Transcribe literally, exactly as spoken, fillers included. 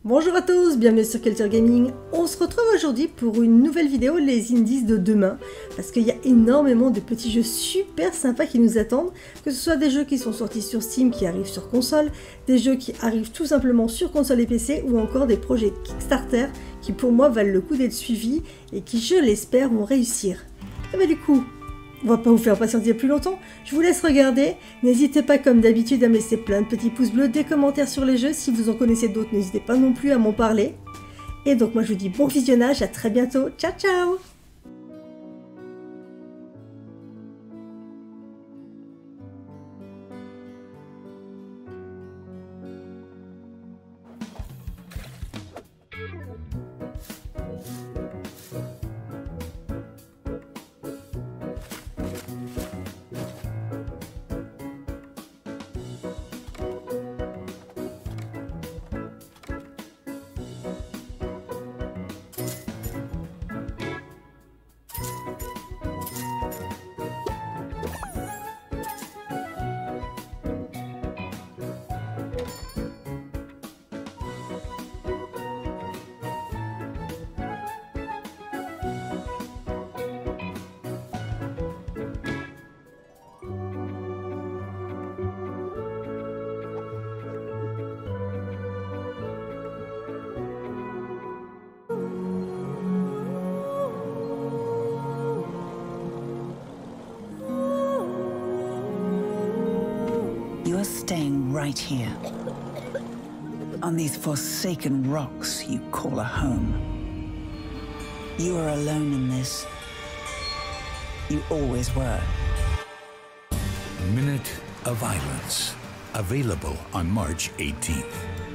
Bonjour à tous, bienvenue sur Culture Gaming. On se retrouve aujourd'hui pour une nouvelle vidéo, les indies de demain, parce qu'il y a énormément de petits jeux super sympas qui nous attendent, que ce soit des jeux qui sont sortis sur Steam, qui arrivent sur console, des jeux qui arrivent tout simplement sur console et P C, ou encore des projets Kickstarter qui pour moi valent le coup d'être suivis et qui, je l'espère, vont réussir. Et bah du coup, on va pas vous faire patienter plus longtemps, je vous laisse regarder. N'hésitez pas comme d'habitude à me laisser plein de petits pouces bleus, des commentaires sur les jeux. Si vous en connaissez d'autres, n'hésitez pas non plus à m'en parler. Et donc moi je vous dis bon visionnage, à très bientôt, ciao ciao. You're staying right here, on these forsaken rocks you call a home. You are alone in this. You always were. Minute of Violence, available on March eighteenth.